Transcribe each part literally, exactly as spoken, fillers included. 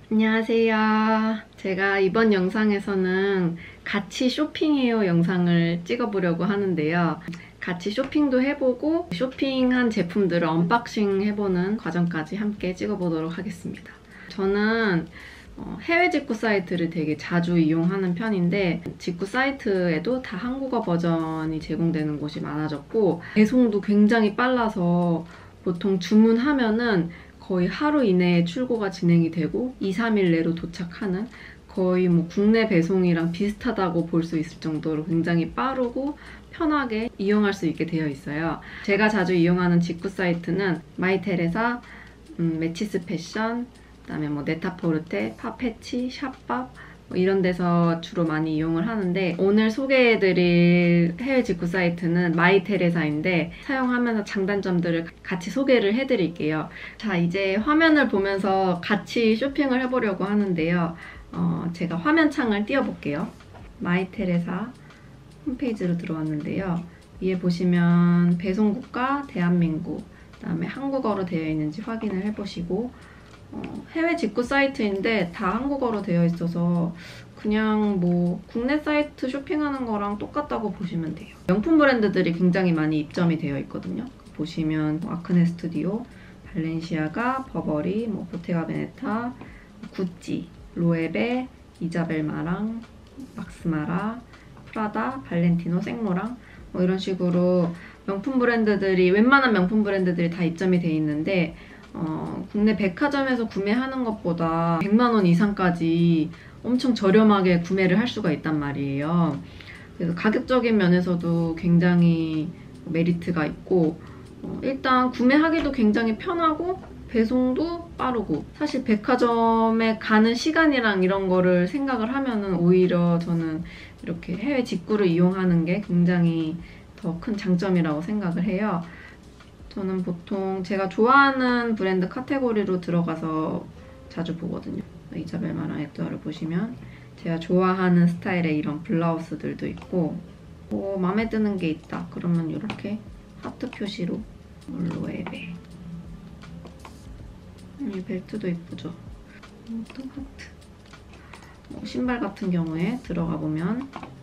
안녕하세요. 제가 이번 영상에서는 같이 쇼핑해요 영상을 찍어보려고 하는데요. 같이 쇼핑도 해보고 쇼핑한 제품들을 언박싱 해보는 과정까지 함께 찍어보도록 하겠습니다. 저는 해외 직구 사이트를 되게 자주 이용하는 편인데 직구 사이트에도 다 한국어 버전이 제공되는 곳이 많아졌고 배송도 굉장히 빨라서 보통 주문하면은 거의 하루 이내에 출고가 진행이 되고 이, 삼 일 내로 도착하는 거의 뭐 국내 배송이랑 비슷하다고 볼 수 있을 정도로 굉장히 빠르고 편하게 이용할 수 있게 되어 있어요. 제가 자주 이용하는 직구 사이트는 마이테레사, 음, 매치스 패션, 그다음에 뭐 네타포르테, 파페치, 샵밥 뭐 이런 데서 주로 많이 이용을 하는데 오늘 소개해드릴 해외 직구 사이트는 마이테레사인데 사용하면서 장단점들을 같이 소개를 해드릴게요. 자, 이제 화면을 보면서 같이 쇼핑을 해보려고 하는데요. 어, 제가 화면창을 띄워볼게요. 마이테레사 홈페이지로 들어왔는데요. 위에 보시면 배송국가 대한민국, 그다음에 한국어로 되어 있는지 확인을 해보시고 어, 해외 직구 사이트인데 다 한국어로 되어 있어서 그냥 뭐 국내 사이트 쇼핑하는 거랑 똑같다고 보시면 돼요. 명품 브랜드들이 굉장히 많이 입점이 되어 있거든요. 보시면 아크네 스튜디오, 발렌시아가, 버버리, 뭐 보테가 베네타, 구찌, 로에베, 이자벨 마랑, 막스 마라, 프라다, 발렌티노, 생로랑 뭐 이런 식으로 명품 브랜드들이 웬만한 명품 브랜드들이 다 입점이 돼 있는데 어, 국내 백화점에서 구매하는 것보다 백만 원 이상까지 엄청 저렴하게 구매를 할 수가 있단 말이에요. 그래서 가격적인 면에서도 굉장히 메리트가 있고 어, 일단 구매하기도 굉장히 편하고 배송도 빠르고 사실 백화점에 가는 시간이랑 이런 거를 생각을 하면은 오히려 저는 이렇게 해외 직구를 이용하는 게 굉장히 더 큰 장점이라고 생각을 해요. 저는 보통 제가 좋아하는 브랜드 카테고리로 들어가서 자주 보거든요. 이자벨 마랑 액도아를 보시면 제가 좋아하는 스타일의 이런 블라우스들도 있고 뭐 마음에 드는 게 있다 그러면 이렇게 하트 표시로 로에베 이 벨트도 예쁘죠? 또 하트 뭐 신발 같은 경우에 들어가 보면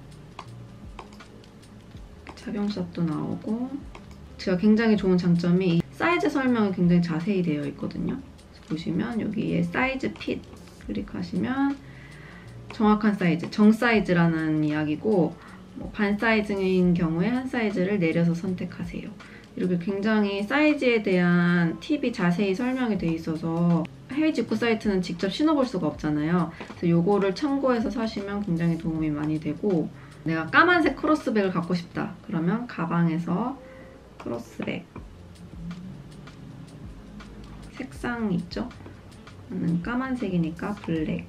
착용샷도 나오고 제가 굉장히 좋은 장점이 사이즈 설명이 굉장히 자세히 되어 있거든요. 보시면 여기에 사이즈 핏 클릭하시면 정확한 사이즈, 정 사이즈라는 이야기고 뭐 반 사이즈인 경우에 한 사이즈를 내려서 선택하세요. 이렇게 굉장히 사이즈에 대한 팁이 자세히 설명이 되어 있어서 해외 직구 사이트는 직접 신어볼 수가 없잖아요. 그래서 요거를 참고해서 사시면 굉장히 도움이 많이 되고 내가 까만색 크로스백을 갖고 싶다 그러면 가방에서 크로스백 색상 있죠? 저는 까만색이니까 블랙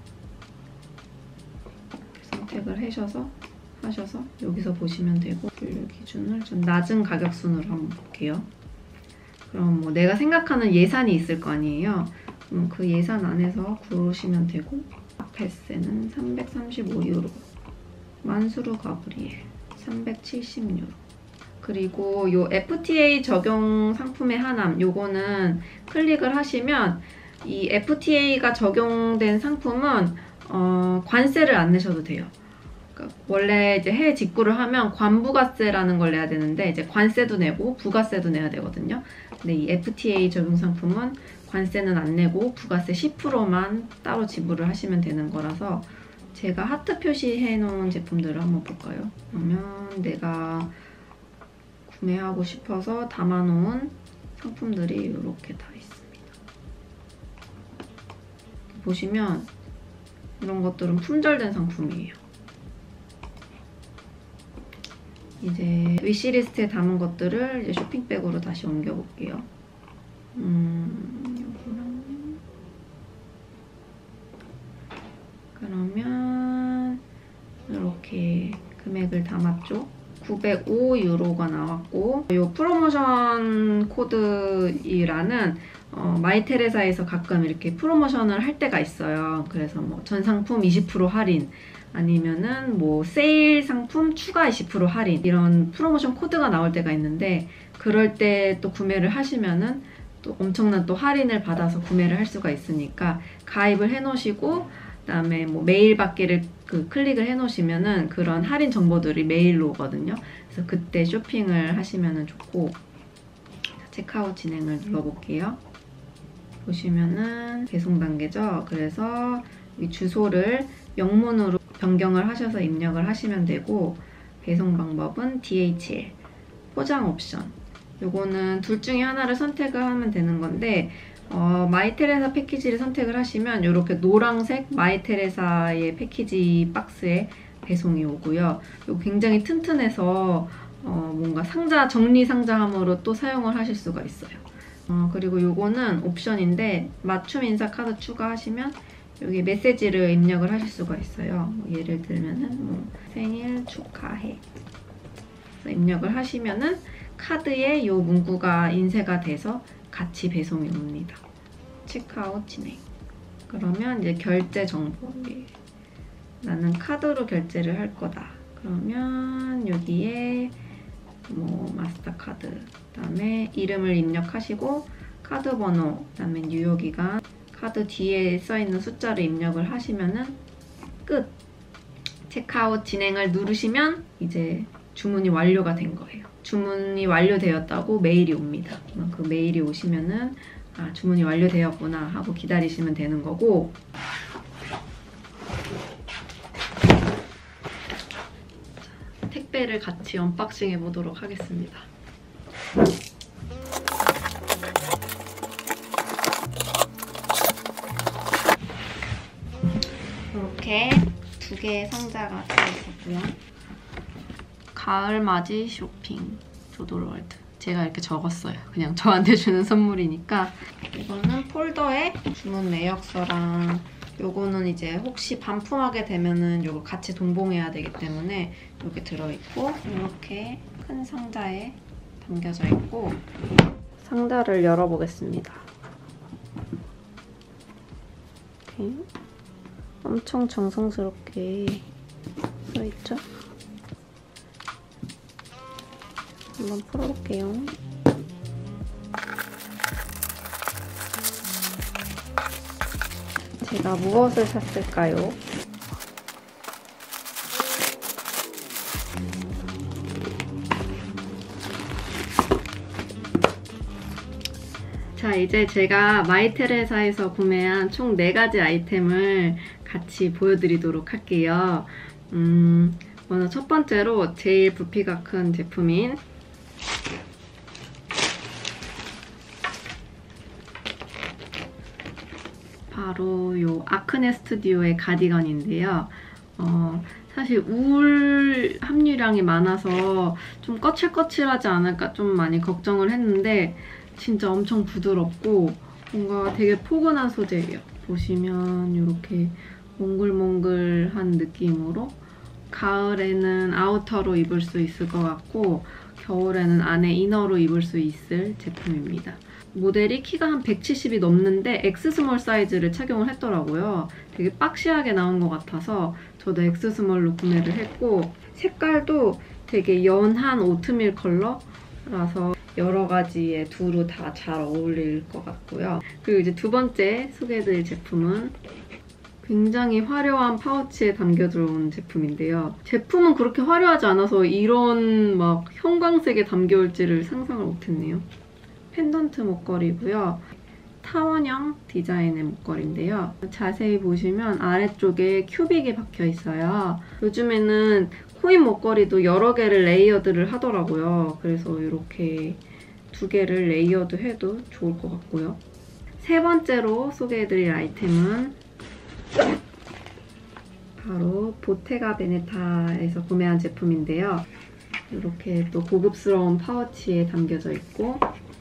선택을 하셔서 하셔서 여기서 보시면 되고 분류 기준을 좀 낮은 가격 순으로 한번 볼게요. 그럼 뭐 내가 생각하는 예산이 있을 거 아니에요? 그럼 그 예산 안에서 고르시면 되고 베세는 삼백삼십오 유로, 만수르 가브리엘 삼백칠십 유로 그리고 요 에프티에이 적용 상품의 하남 요거는 클릭을 하시면 이 에프티에이가 적용된 상품은 어, 관세를 안 내셔도 돼요. 그러니까 원래 이제 해외 직구를 하면 관부가세라는 걸 내야 되는데 이제 관세도 내고 부가세도 내야 되거든요. 근데 이 에프티에이 적용 상품은 관세는 안 내고 부가세 십 퍼센트만 따로 지불을 하시면 되는 거라서 제가 하트 표시해 놓은 제품들을 한번 볼까요? 그러면 내가 구매하고 싶어서 담아놓은 상품들이 이렇게 다 있습니다. 보시면 이런 것들은 품절된 상품이에요. 이제 위시리스트에 담은 것들을 이제 쇼핑백으로 다시 옮겨볼게요. 음, 여기랑 그러면 이렇게 금액을 담았죠. 구백오 유로가 나왔고 이 프로모션 코드이라는 어, 마이테레사에서 가끔 이렇게 프로모션을 할 때가 있어요. 그래서 뭐 전 상품 이십 퍼센트 할인 아니면은 뭐 세일 상품 추가 이십 퍼센트 할인 이런 프로모션 코드가 나올 때가 있는데 그럴 때 또 구매를 하시면은 또 엄청난 또 할인을 받아서 구매를 할 수가 있으니까 가입을 해놓으시고 그다음에 뭐 메일 받기를 그 클릭을 해놓으시면은 그런 할인 정보들이 메일로 오거든요. 그래서 그때 쇼핑을 하시면은 좋고. 체크아웃 진행을 눌러볼게요. 보시면은 배송 단계죠. 그래서 이 주소를 영문으로 변경을 하셔서 입력을 하시면 되고, 배송 방법은 디에이치엘, 포장 옵션. 요거는 둘 중에 하나를 선택을 하면 되는 건데, 어, 마이테레사 패키지를 선택을 하시면 이렇게 노란색 마이테레사의 패키지 박스에 배송이 오고요. 이거 굉장히 튼튼해서 어, 뭔가 상자, 정리 상자함으로 또 사용을 하실 수가 있어요. 어, 그리고 요거는 옵션인데 맞춤 인사 카드 추가하시면 여기 메시지를 입력을 하실 수가 있어요. 뭐 예를 들면은 뭐 생일 축하해. 그래서 입력을 하시면은 카드에 요 문구가 인쇄가 돼서 같이 배송이 옵니다. 체크아웃 진행. 그러면 이제 결제 정보. 나는 카드로 결제를 할 거다. 그러면 여기에 뭐 마스터카드, 그다음에 이름을 입력하시고 카드 번호, 그다음에 유효기간, 카드 뒤에 써있는 숫자를 입력을 하시면은 끝! 체크아웃 진행을 누르시면 이제 주문이 완료가 된 거예요. 주문이 완료되었다고 메일이 옵니다. 그 메일이 오시면은 아, 주문이 완료되었구나 하고 기다리시면 되는 거고, 택배를 같이 언박싱 해보도록 하겠습니다. 이렇게 두 개의 상자가 들어있었고요. 가을맞이 쇼핑 조돌월드. 제가 이렇게 적었어요. 그냥 저한테 주는 선물이니까. 이거는 폴더에 주문 내역서랑, 요거는 이제 혹시 반품하게 되면은 요거 같이 동봉해야 되기 때문에 이렇게 들어있고, 이렇게 큰 상자에 담겨져 있고, 상자를 열어보겠습니다. 이렇게 엄청 정성스럽게 써있죠? 한번 풀어볼게요. 제가 무엇을 샀을까요? 자, 이제 제가 마이테레사에서 구매한 총 네 가지 아이템을 같이 보여드리도록 할게요. 음, 먼저 첫 번째로 제일 부피가 큰 제품인 바로 요 아크네 스튜디오의 가디건인데요. 어, 사실 울 함유량이 많아서 좀 거칠거칠하지 않을까 좀 많이 걱정을 했는데 진짜 엄청 부드럽고 뭔가 되게 포근한 소재예요. 보시면 이렇게 몽글몽글한 느낌으로 가을에는 아우터로 입을 수 있을 것 같고 겨울에는 안에 이너로 입을 수 있을 제품입니다. 모델이 키가 한 백칠십이 넘는데 엑스스몰 사이즈를 착용을 했더라고요. 되게 박시하게 나온 것 같아서 저도 엑스스몰로 구매를 했고, 색깔도 되게 연한 오트밀 컬러라서 여러 가지의 두루 다 잘 어울릴 것 같고요. 그리고 이제 두 번째 소개해드릴 제품은 굉장히 화려한 파우치에 담겨 들어온 제품인데요. 제품은 그렇게 화려하지 않아서 이런 막 형광색에 담겨올지를 상상을 못했네요. 펜던트 목걸이고요. 타원형 디자인의 목걸이인데요. 자세히 보시면 아래쪽에 큐빅이 박혀 있어요. 요즘에는 코인 목걸이도 여러 개를 레이어드를 하더라고요. 그래서 이렇게 두 개를 레이어드 해도 좋을 것 같고요. 세 번째로 소개해드릴 아이템은 바로 보테가 베네타에서 구매한 제품인데요. 이렇게 또 고급스러운 파우치에 담겨져 있고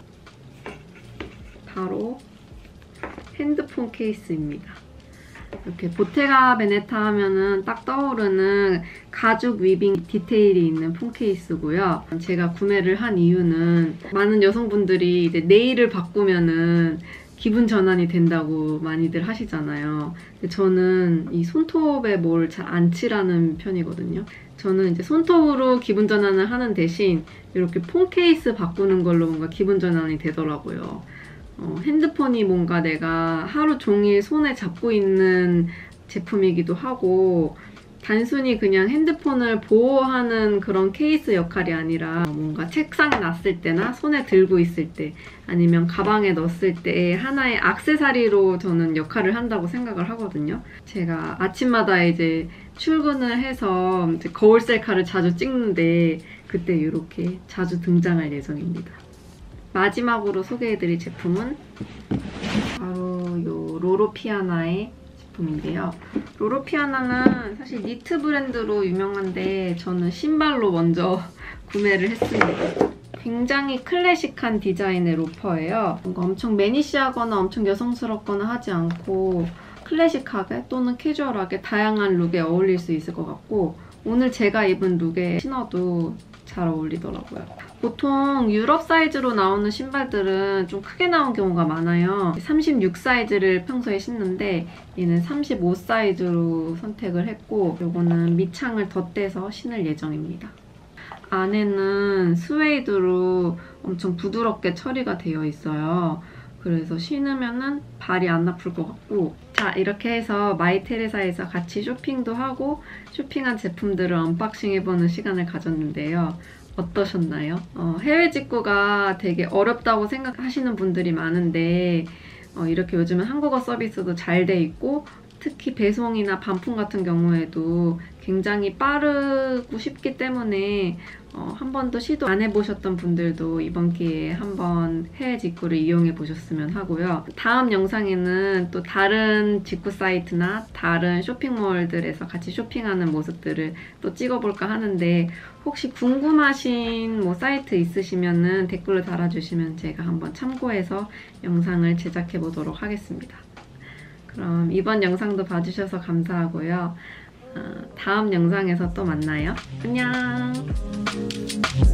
바로 핸드폰 케이스입니다. 이렇게 보테가 베네타 하면은 딱 떠오르는 가죽 위빙 디테일이 있는 폰 케이스고요. 제가 구매를 한 이유는 많은 여성분들이 이제 네일을 바꾸면은 기분 전환이 된다고 많이들 하시잖아요. 근데 저는 이 손톱에 뭘 잘 안 칠하는 편이거든요. 저는 이제 손톱으로 기분 전환을 하는 대신 이렇게 폰 케이스 바꾸는 걸로 뭔가 기분 전환이 되더라고요. 어, 핸드폰이 뭔가 내가 하루 종일 손에 잡고 있는 제품이기도 하고 단순히 그냥 핸드폰을 보호하는 그런 케이스 역할이 아니라 뭔가 책상에 놨을 때나 손에 들고 있을 때 아니면 가방에 넣었을 때 하나의 액세서리로 저는 역할을 한다고 생각을 하거든요. 제가 아침마다 이제 출근을 해서 이제 거울 셀카를 자주 찍는데 그때 이렇게 자주 등장할 예정입니다. 마지막으로 소개해드릴 제품은 바로 이 로로피아나의 제품인데요. 로로피아나는 사실 니트 브랜드로 유명한데 저는 신발로 먼저 구매를 했습니다. 굉장히 클래식한 디자인의 로퍼예요. 뭔가 엄청 매니시하거나 엄청 여성스럽거나 하지 않고 클래식하게 또는 캐주얼하게 다양한 룩에 어울릴 수 있을 것 같고 오늘 제가 입은 룩에 신어도 잘 어울리더라고요. 보통 유럽 사이즈로 나오는 신발들은 좀 크게 나온 경우가 많아요. 삼십육 사이즈를 평소에 신는데 얘는 삼십오 사이즈로 선택을 했고 이거는 밑창을 덧대서 신을 예정입니다. 안에는 스웨이드로 엄청 부드럽게 처리가 되어 있어요. 그래서 신으면은 발이 안 아플 것 같고 자 이렇게 해서 마이테레사에서 같이 쇼핑도 하고 쇼핑한 제품들을 언박싱해보는 시간을 가졌는데요. 어떠셨나요? 어, 해외 직구가 되게 어렵다고 생각하시는 분들이 많은데 어, 이렇게 요즘은 한국어 서비스도 잘 돼 있고 특히 배송이나 반품 같은 경우에도 굉장히 빠르고 쉽기 때문에 어, 한 번도 시도 안 해보셨던 분들도 이번 기회에 한번 해외 직구를 이용해 보셨으면 하고요. 다음 영상에는 또 다른 직구 사이트나 다른 쇼핑몰들에서 같이 쇼핑하는 모습들을 또 찍어볼까 하는데 혹시 궁금하신 뭐 사이트 있으시면은 댓글로 달아주시면 제가 한번 참고해서 영상을 제작해 보도록 하겠습니다. 그럼 이번 영상도 봐주셔서 감사하고요. 어, 다음 영상에서 또 만나요. 안녕!